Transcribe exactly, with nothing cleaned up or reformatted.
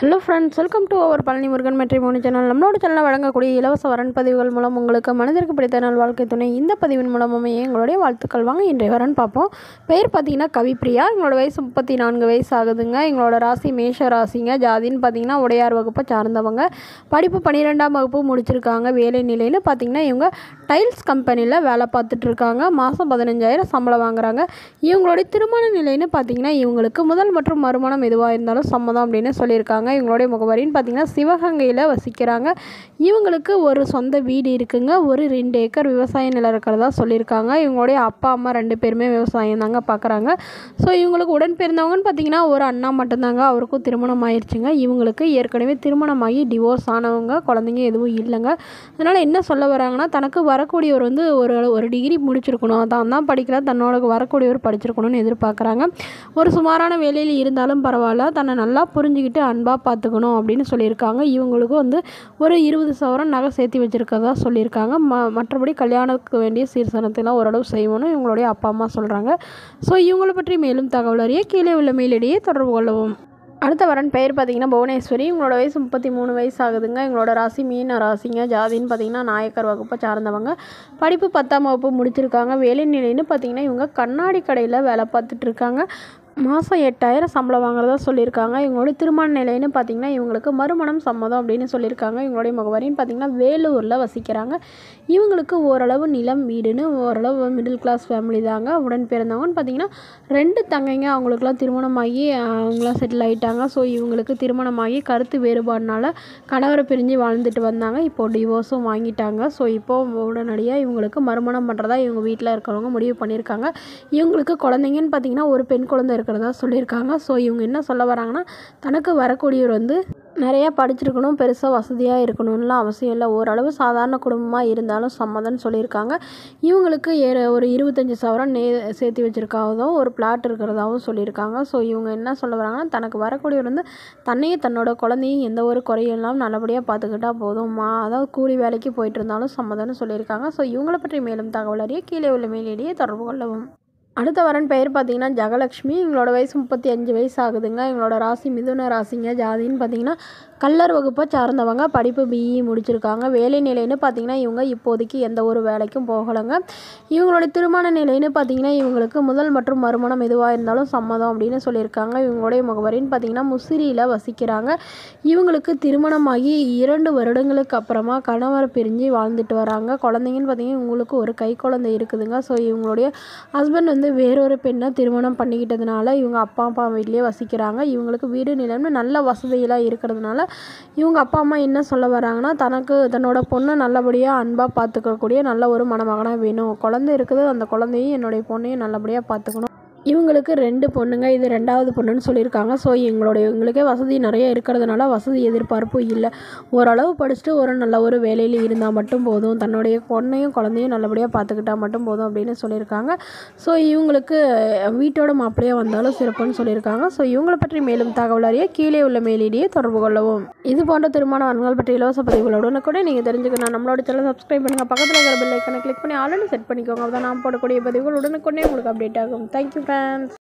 Hello friends, welcome to our Palani Murugan matrimony channel. நம்மளோட சேனலில் வழங்கக்கூடிய இலவச வரன் பதிவுகள் மூலம் உங்களுக்கு மனதிற்கு பிடித்த நாள் வாழ்க்கை துணை. இந்த பதிவின் மூலமே எங்களுடைய வாழ்த்துக்கள். வாங்க இன்றைய வரன் பார்ப்போம். பெயர் பார்த்தீங்கன்னா கவிப்பிரியா. எங்களோட வயசு முப்பத்தி நான்கு வயசு ஆகுதுங்க. எங்களோட ராசி மேஷ ராசிங்க. ஜாதின்னு பார்த்தீங்கன்னா உடையார் வகுப்பை சார்ந்தவங்க. படிப்பு பன்னிரெண்டாம் வகுப்பு முடிச்சிருக்காங்க. வேலை நிலையில் பார்த்தீங்கன்னா இவங்க டைல்ஸ் கம்பெனியில் வேலை பார்த்துட்ருக்காங்க. மாதம் பதினஞ்சாயிரம் சம்பளம் வாங்குறாங்க. இவங்களுடைய திருமண நிலைன்னு பார்த்தீங்கன்னா இவங்களுக்கு முதல் மற்றும் மறுமணம் எதுவாக இருந்தாலும் சம்மதம் அப்படின்னு சொல்லியிருக்காங்க. இவங்களுடைய முகவரின்னு பார்த்தீங்கன்னா சிவகங்கையில் வசிக்கிறாங்க. இவங்களுக்கு ஒரு சொந்த வீடு இருக்குங்க. ஒரு ரெண்டு ஏக்கர் விவசாய நிலம் இருக்கிறதா சொல்லியிருக்காங்க. இவங்களுடைய அப்பா அம்மா ரெண்டு பேருமே விவசாயம் தாங்க பார்க்குறாங்க. ஸோ இவங்களுக்கு உடன் பிறந்தவங்கன்னு பார்த்தீங்கன்னா ஒரு அண்ணா மட்டும்தாங்க. அவருக்கும் திருமணம் ஆயிடுச்சுங்க. இவங்களுக்கு ஏற்கனவே திருமணமாகி டிவோர்ஸ் ஆனவங்க, குழந்தைங்க எதுவும் இல்லைங்க. அதனால் என்ன சொல்ல வராங்கன்னா, தனக்கு வரக்கூடியவர் வந்து ஒரு ஒரு டிகிரி முடிச்சிருக்கணும், தான் தான் படிக்கல, தன்னோட வரக்கூடியவர் படிச்சிருக்கணும்னு எதிர்பார்க்குறாங்க. ஒரு சுமாரான வேலையில் இருந்தாலும் பரவாயில்ல, தன்னை நல்லா புரிஞ்சுக்கிட்டு அன்பாக பார்த்துக்கணும் அப்படின்னு சொல்லியிருக்காங்க. இவங்களுக்கு வந்து ஒரு இருபது சவரம் நகை சேர்த்து வச்சுருக்கதா சொல்லியிருக்காங்க. ம மற்றபடி கல்யாணத்துக்கு வேண்டிய சீர்சனத்தெல்லாம் ஓரளவு செய்யணும்னு இவங்களுடைய அப்பா அம்மா சொல்கிறாங்க. ஸோ இவங்களை பற்றி மேலும் தகவல் அறிய கீழே உள்ள மெயிலிடையே தொடர்பு கொள்ளவும். அடுத்த வரன் பெயர் பார்த்தீங்கன்னா புவனேஸ்வரி. இவங்களோட வயசு முப்பத்தி மூணு வயசு ஆகுதுங்க. எங்களோட ராசி மீன ராசிங்க. ஜாதின்னு பார்த்தீங்கன்னா நாயக்கர் வகுப்பை சார்ந்தவங்க. படிப்பு பத்தாம் வகுப்பு முடிச்சிருக்காங்க. வேலை நிலைன்னு பார்த்தீங்கன்னா இவங்க கண்ணாடி கடையில் வேலை பார்த்துட்ருக்காங்க. மாதம் எட்டாயிரம் சம்பளம் வாங்குறதா சொல்லியிருக்காங்க. இவங்களுடைய திருமண நிலைன்னு பார்த்தீங்கன்னா இவங்களுக்கு மறுமணம் சம்மதம் அப்படின்னு சொல்லியிருக்காங்க. இவங்களுடைய முகவரின்னு பார்த்தீங்கன்னா வேலூரில் வசிக்கிறாங்க. இவங்களுக்கு ஓரளவு நிலம் வீடுன்னு ஓரளவு மிடில் கிளாஸ் ஃபேமிலி தாங்க. உடன் பிறந்தவங்கன்னு பார்த்தீங்கன்னா ரெண்டு தங்கைங்க. அவங்களுக்குலாம் திருமணமாகி அவங்களாம் செட்டில் ஆகிட்டாங்க. ஸோ இவங்களுக்கு திருமணமாகி கருத்து வேறுபாடுனால கணவரை பிரிஞ்சு வாழ்ந்துட்டு வந்தாங்க. இப்போது டிவோர்ஸும் வாங்கிட்டாங்க. ஸோ இப்போது உடனடியாக இவங்களுக்கு மறுமணம் பண்ணுறதா இவங்க வீட்டில் இருக்கிறவங்க முடிவு பண்ணியிருக்காங்க. இவங்களுக்கு குழந்தைங்கன்னு பார்த்தீங்கன்னா ஒரு பெண் குழந்தை இருக்கிறதா சொல்லியிருக்காங்க. ஸோ இவங்க என்ன சொல்ல வராங்கன்னா, தனக்கு வரக்கூடியவர் வந்து நிறையா படிச்சிருக்கணும், பெருசாக வசதியாக இருக்கணும்லாம் அவசியம் இல்லை, ஓரளவு சாதாரண குடும்பமாக இருந்தாலும் சம்மதம்னு சொல்லியிருக்காங்க. இவங்களுக்கு ஏ ஒரு இருபத்தஞ்சி சவரம் நே சேர்த்து வச்சுருக்காகவும் ஒரு பிளாட் இருக்கிறதாகவும் சொல்லியிருக்காங்க. ஸோ இவங்க என்ன சொல்ல வராங்கன்னா, தனக்கு வரக்கூடியவர் வந்து தன்னையும் தன்னோட குழந்தையும் எந்த ஒரு குறையும் இல்லாமல் நல்லபடியாக பார்த்துக்கிட்டா போதும், மா அதாவது கூலி வேலைக்கு போயிட்டு இருந்தாலும் சம்மதம்னு சொல்லியிருக்காங்க. ஸோ இவங்களை பற்றி மேலும் தகவல் அறிய கீழே உள்ள மெயிலிடையே தொடர்பு கொள்ளவும். அடுத்த வரன் பெயர் பார்த்தீங்கன்னா ஜெகலக்ஷ்மி. இவங்களோட வயசு முப்பத்தி அஞ்சு வயசு ஆகுதுங்க. இவங்களோட ராசி மிதுன ராசிங்க. ஜாதின்னு பார்த்தீங்கன்னா கல்லர் வகுப்பை சார்ந்தவங்க. படிப்பு பிஇ முடிச்சிருக்காங்க. வேலை நிலைன்னு பார்த்தீங்கன்னா இவங்க இப்போதைக்கு எந்த ஒரு வேலைக்கும் போகலைங்க. இவங்களோட திருமண நிலைன்னு பார்த்தீங்கன்னா இவங்களுக்கு முதல் மற்றும் மறுமணம் எதுவாக இருந்தாலும் சம்மதம் அப்படின்னு சொல்லியிருக்காங்க. இவங்களுடைய முகவரின்னு பார்த்தீங்கன்னா முசிறியில் வசிக்கிறாங்க. இவங்களுக்கு திருமணமாகி இரண்டு வருடங்களுக்கு அப்புறமா கணவரை பிரிஞ்சு வாழ்ந்துட்டு வராங்க. குழந்தைங்கன்னு பார்த்தீங்கன்னா இவங்களுக்கு ஒரு கை குழந்தை இருக்குதுங்க. ஸோ இவங்களுடைய ஹஸ்பண்ட் வந்து வேறொரு பெண்ணை திருமணம் பண்ணிக்கிட்டதுனால இவங்க அப்பா அப்பா வீட்லேயே வசிக்கிறாங்க. இவங்களுக்கு வீடு நிலம்னு நல்ல வசதியெல்லாம் இருக்கிறதுனால இவங்க அப்பா அம்மா என்ன சொல்ல வராங்கன்னா, தனக்கு தன்னோட பொண்ணை நல்லபடியாக அன்பாக பார்த்துக்கக்கூடிய நல்ல ஒரு மணமகனாக வேணும், குழந்தை இருக்குது, அந்த குழந்தையும் என்னுடைய பொண்ணையும் நல்லபடியாக பார்த்துக்கணும். இவங்களுக்கு ரெண்டு பொண்ணுங்க, இது ரெண்டாவது பொண்ணுன்னு சொல்லியிருக்காங்க. ஸோ எங்களுடைய இவங்களுக்கே வசதி நிறைய இருக்கிறதுனால வசதி எதிர்பார்ப்பும் இல்லை, ஓரளவு படிச்சுட்டு ஒரு நல்ல ஒரு வேலையில் இருந்தால் மட்டும் போதும், தன்னுடைய பொண்ணையும் குழந்தையும் நல்லபடியாக பார்த்துக்கிட்டா மட்டும் போதும் அப்படின்னு சொல்லியிருக்காங்க. ஸோ இவங்களுக்கு வீட்டோட மாப்பிள்ளையாக வந்தாலும் சிறப்புன்னு சொல்லியிருக்காங்க. ஸோ இவங்களை பற்றி மேலும் தகவல் அறிய கீழே உள்ள மெயிலிடையே தொடர்பு கொள்ளவும். இது போன்ற திருமண வரன்கள் பற்றி இலவச பதிவுகளோடு கூட நீங்கள் தெரிஞ்சுக்கணும். நம்மளோட சேனல் சப்ஸ்கிரைப் பண்ணுங்கள். பக்கத்தில் இருக்கிற பெல் ஐக்கனை கிளிக் பண்ணி ஆல்ரெடி செட் பண்ணிக்கோங்க. அப்போ தான் நான் போடக்கூடிய பதிவுகள் உடனுக்குடனே உங்களுக்கு அப்டேட் ஆகும். Thank you friends.